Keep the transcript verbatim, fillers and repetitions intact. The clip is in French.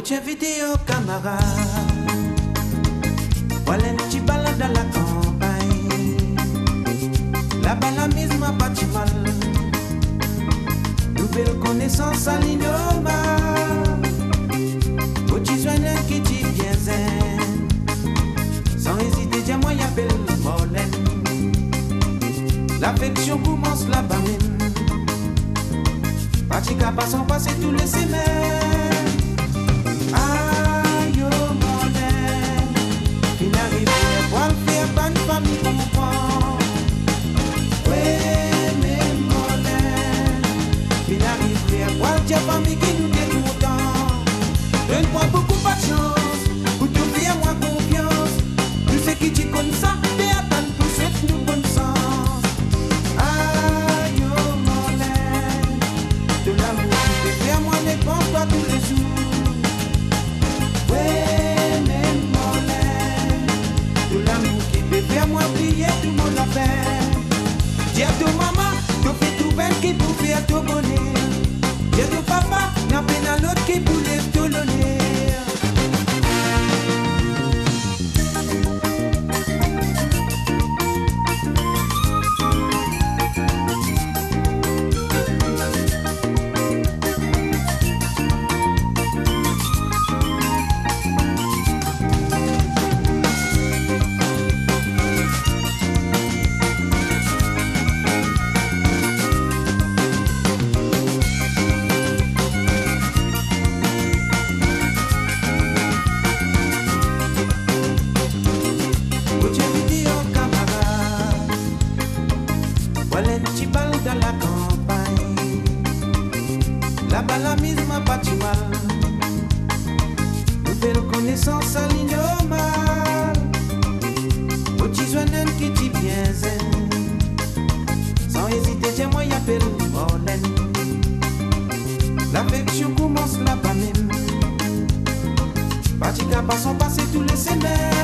Coach vidéo camarade, voilà une petite balade à la campagne. Là-bas la mise m'a pas du mal. Nouvelle connaissance à l'inoma. Coach joigne qui dit bien zen. Sans hésiter, dis-moi y appelle Molène. L'affection commence là-bas même. Pratique à pas sans passer tous les semaines. Aïe oh Molène, qui n'arrive pas à faire pas de famille comprend. Ouais mais Molène, qui n'arrive pas à dire famille qui nous dit tout autant. Donne-moi beaucoup pas de chance, pour te faire moi confiance. Tu sais qui tu connais ça, t'es à peine pour souhaiter nous bonne sens. Aïe oh Molène, de l'amour qui te fait moi ne pense pas tous les jours. Ouais, mais Molène, de l'amour qui peut faire moi plier tout mon affaire. Dis à ton maman, tu fais tout belle qui peut faire ton bonheur. Dis à ton papa, n'a peine à l'autre qui peut lève tout l'honneur. Dans la campagne, là-bas la mise m'a pas du mal. Nouvelle connaissance à l'inoma. Petit journal qui dit bien zen. Sans hésiter, dis-moi y appelle Molène. L'affection commence là-bas même. Pratique à pas sans passer tous les semaines.